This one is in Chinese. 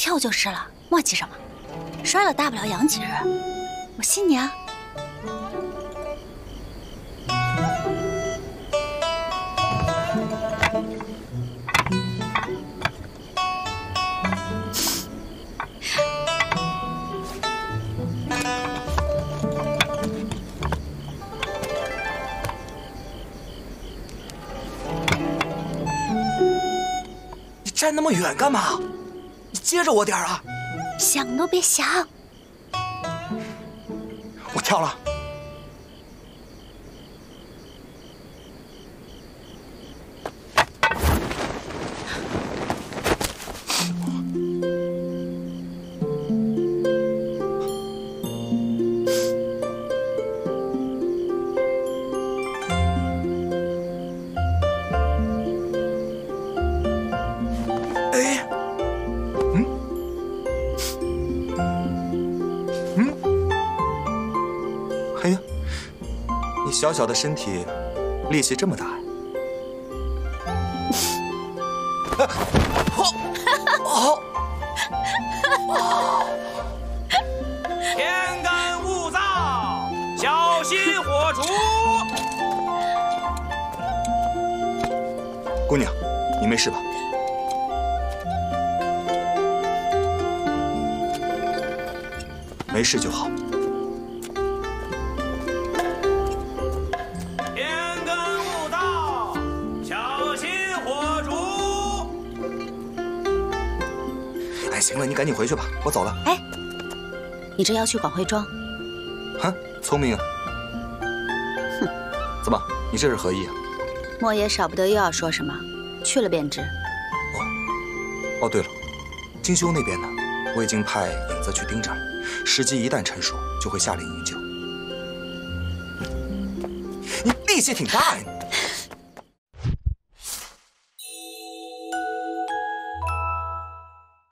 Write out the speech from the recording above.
跳就是了，磨叽什么？摔了大不了养几日，我信你啊。 你站那么远干嘛？你接着我点啊！ 想都别想。 我跳了。哎呀，你小小的身体，力气这么大呀！ 天干物燥，小心火烛。 姑娘，你没事吧？没事就好。 天干物燥，小心火烛。 哎，行了，你赶紧回去吧，我走了。 哎，你这要去广惠庄？ 哼，聪明啊！ 哼， 怎么，你这是何意啊？ 莫爷少不得又要说什么，去了便知。 哦，对了，金修那边呢？我已经派影子去盯着了，时机一旦成熟，就会下令营救。你力气挺大呀！